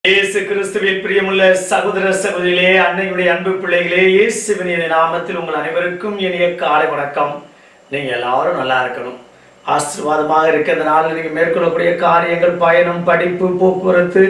இயேசு கிறிஸ்துவில் பிரியமுள்ள சகோதர சகோதரிகளே, அன்னையுடைய அன்பு பிள்ளைகளே, இயேசுவின் நாமத்தில் உங்கள் அனைவருக்கும் இனிய காலை வணக்கம். நீங்க எல்லாரும் நல்லா இருக்கணும், ஆசீர்வாதமாக இருக்கிறதுனால நீங்க மேற்கொள்ளக்கூடிய காரியங்கள், பயணம், படிப்பு, போக்குவரத்து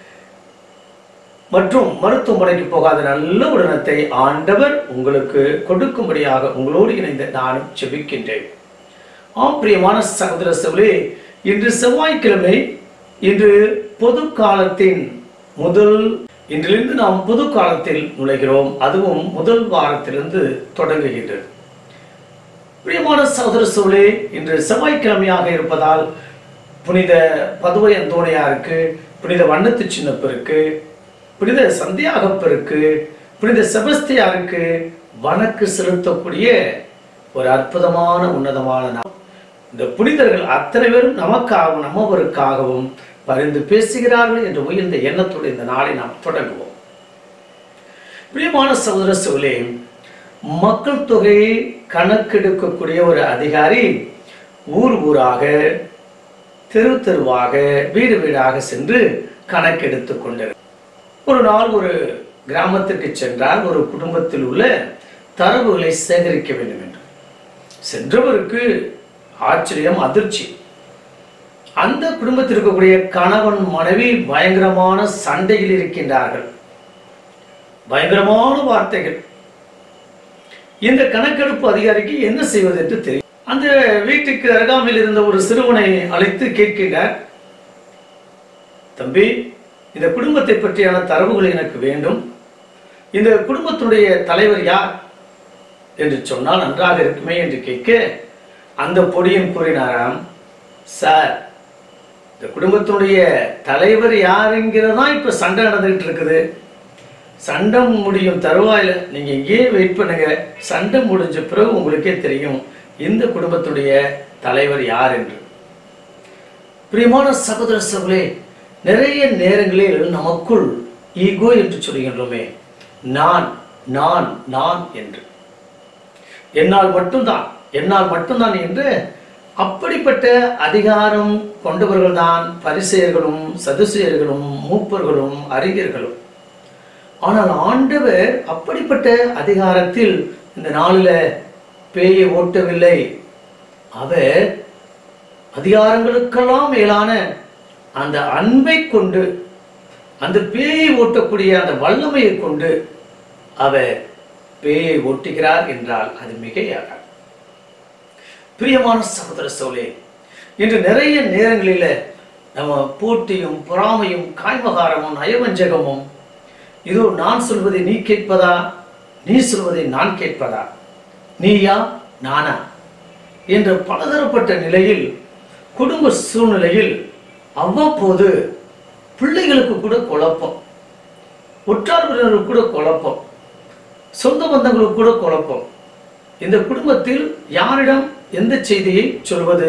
மற்றும் மருத்துவமனைக்கு போகாத நல்ல உடனத்தை ஆண்டவர் உங்களுக்கு கொடுக்கும்படியாக உங்களோடு இணைந்து நானும் ஜெபிக்கின்றேன். பிரியமான சகோதர சகோதரிகளே, இன்று செவ்வாய்க்கிழமை. இன்று பொது காலத்தின் இன்றிலிருந்து நாம் பொது காலத்தில் நுழைகிறோம். அதுவும் முதல் வாரத்திலிருந்து தொடங்குகின்றது. பிரியமான சகோதர சகோதரிகளே, இன்று செவ்வாய்க்கிழமையாக இருப்பதால் புனித பதுவை அந்தோணியாருக்கு, புனித வண்ணத்து சின்னப்பருக்கு, புனித சந்தியாகப்பருக்கு, புனித செபஸ்தியாருக்கு வணக்கு செலுத்தக்கூடிய ஒரு அற்புதமான உன்னதமான நாள். இந்த புனிதர்கள் அத்தனை பேரும் நமக்காகவும் நம்மவருக்காகவும் பரிந்து பேசுகிறார்கள் என்ற உயர்ந்த எண்ணத்தோடு இந்த நாளை நாம் தொடங்குவோம். பிரியமான சகோதர சகோதரிகளே, மக்கள் தொகையை கணக்கெடுக்கக்கூடிய ஒரு அதிகாரி ஊர் ஊராக, தெரு தெருவாக, வீடு வீடாக சென்று கணக்கெடுத்துக் கொண்டார். ஒரு நாள் ஒரு கிராமத்திற்கு சென்றால் ஒரு குடும்பத்தில் உள்ள தரவுகளை சேகரிக்க வேண்டும் என்று. சென்றவருக்கு ஆச்சரியம், அதிர்ச்சி. அந்த குடும்பத்தில் இருக்கக்கூடிய கணவன் மனைவி பயங்கரமான சண்டையில் இருக்கின்றார்கள். பயங்கரமான வார்த்தைகள். இந்த கணக்கெடுப்பு அதிகாரிக்கு என்ன செய்வது என்று தெரியும். அந்த வீட்டுக்கு அருகாமையில் இருந்த ஒரு சிறுவனை அழைத்து கேட்கின்றார், தம்பி, இந்த குடும்பத்தை பற்றியான தரவுகள் எனக்கு வேண்டும். இந்த குடும்பத்துடைய தலைவர் யார் என்று சொன்னால் நன்றாக இருக்குமே என்று கேட்க, அந்த பொடியன் கூறினாராம், சார், இந்த குடும்பத்தினுடைய தலைவர் யாருங்கிறதா இப்ப சண்டை நடந்துகிட்டு இருக்குது. சண்டை முடியும் தருவாயில நீங்க இங்கேயே வெயிட் பண்ணுங்க. சண்டை முடிஞ்ச பிறகு உங்களுக்கே தெரியும் இந்த குடும்பத்துடைய தலைவர் யார் என்று. பிரியமான சகோதர சகோதரிகளே, நிறைய நேரங்களில் நமக்குள் ஈகோ என்று சொல்கின்றோமே, நான் நான் நான் என்று, என்னால் மட்டும்தான் என்று அப்படிப்பட்ட அதிகாரம் கொண்டவர்கள் தான் பரிசேயர்களும் சதுசேயர்களும் மூப்பர்களும் அறிஞர்களும். ஆனால் ஆண்டவர் அப்படிப்பட்ட அதிகாரத்தில் இந்த நாளில் பேயை ஓட்டவில்லை. அவர் அதிகாரங்களுக்கெல்லாம் மேலான அந்த அன்பை கொண்டு, அந்த பேயை ஓட்டக்கூடிய அந்த வல்லமையை கொண்டு அவர் பேயை ஓட்டுகிறார் என்றால் அது மிகையாக. பிரியமான சகோதர சகோதரிகளே, இன்று நிறைய நேரங்களில் நம்ம போட்டியும் பொறாமையும் காய்மகாரமும் நயவஞ்சகமும், இதோ நான் சொல்வதை நீ கேட்பதா, நீ சொல்வதை நான் கேட்பதா, நீயா நானா என்ற பலதரப்பட்ட நிலையில், குடும்ப சூழ்நிலையில் அவ்வப்போது பிள்ளைகளுக்கு கூட குழப்பம், உற்றார் உறவினருக்கு கூட குழப்பம், சொந்த பந்தங்களுக்கு கூட குழப்பம். இந்த குடும்பத்தில் யாரிடம் எந்த செய்தியை சொல்வது,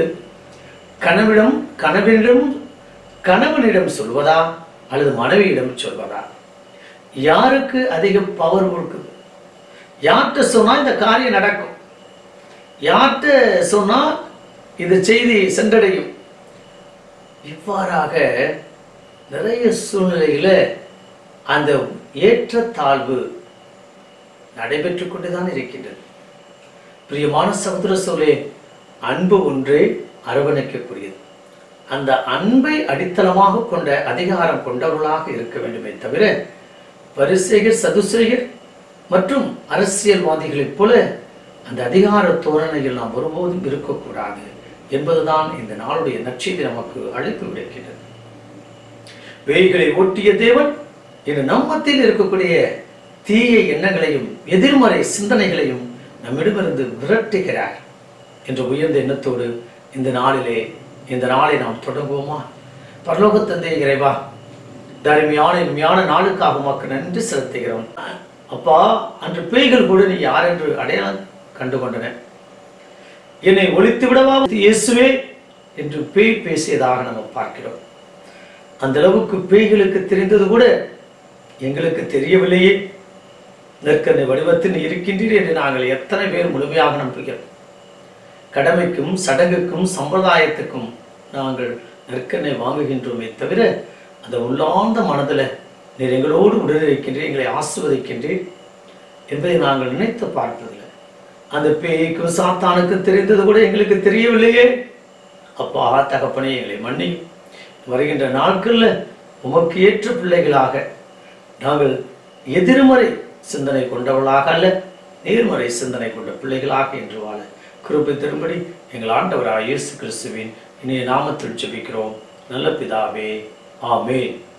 கணவனிடம் சொல்வதா அல்லது மனைவியிடம் சொல்வதா, யாருக்கு அதிக பவர் கொடுக்குது, யார்கிட்ட சொன்னா இந்த காரியம் நடக்கும், யார்கிட்ட சொன்னா இந்த செய்தி சென்றடையும். இவ்வாறாக நிறைய சூழ்நிலையில அந்த ஏற்றத்தாழ்வு நடைபெற்றுக் கொண்டுதான் இருக்கின்றது. பிரியமான சகோதர சகோதரிகளே, அன்பு ஒன்றே அரவணைக்கக்கூடியது. அந்த அன்பை அடித்தளமாக கொண்ட அதிகாரம் கொண்டவர்களாக இருக்க வேண்டுமே தவிர, பரிசேயர் சதுசேயர் மற்றும் அரசியல்வாதிகளைப் போல அந்த அதிகார தோரணையில் நாம் ஒருபோதும் இருக்கக்கூடாது என்பதுதான் இந்த நாளுடைய நற்செய்தி நமக்கு அழைப்பு விடுக்கின்றது. பேய்களை ஓட்டிய தேவன் இன்று நம்மத்தில் இருக்கக்கூடிய தீய எண்ணங்களையும் எதிர்மறை சிந்தனைகளையும் நம்மிடமிருந்து விரட்டுகிறார் என்ற உயர்ந்த எண்ணத்தோடு இந்த நாளை நாம் தொடங்குவோமா? பரலோக தந்தை இறைவா, இனிமையான நாளுக்காக உமக்கு நன்றி செலுத்துகிறோம். அப்பா, அன்று பேய்கள் கூட நீ யார் என்று அடையாளம் கண்டு கொண்டன. என்னை ஒழித்து விடவா இயேசுவே என்று பேய் பேசியதாக நம்ம பார்க்கிறோம். அந்த அளவுக்கு பேய்களுக்கு தெரிந்தது கூட எங்களுக்கு தெரியவில்லையே. நற்கருணை வடிவத்தில் இருக்கின்றீர் என்று நாங்கள் எத்தனை பேர் முழுமையாக நம்புகிறோம். கடமைக்கும் சடங்குக்கும் சம்பிரதாயத்துக்கும் நாங்கள் நற்கருணை வாங்குகின்றோமே தவிர அந்த உள்ளார்ந்த மனதில் நீர் எங்களோடு உடனிருக்கின்றீர், எங்களை ஆசீர்வதிக்கின்றீர் என்பதை நாங்கள் நினைத்து பார்ப்பதில்லை. அந்த பேய்க்கும் சாத்தானுக்கும் தெரிந்தது கூட எங்களுக்கு தெரியவில்லையே. அப்பா தகப்பனே, எங்களை மன்னி வருகின்ற நாட்களில் உமக்கு ஏற்ற பிள்ளைகளாக நாங்கள் எதிர்மறை சிந்தனை கொண்டவர்களாக அல்ல, நேர்மறை சிந்தனை கொண்ட பிள்ளைகளாக என்று வாழ கிருபை தரும்படி எங்கள் ஆண்டவராகிய இயேசு கிறிஸ்துவின் இனிய நாமத்தில் ஜெபிக்கிறோம் நல்ல பிதாவே. ஆமென்.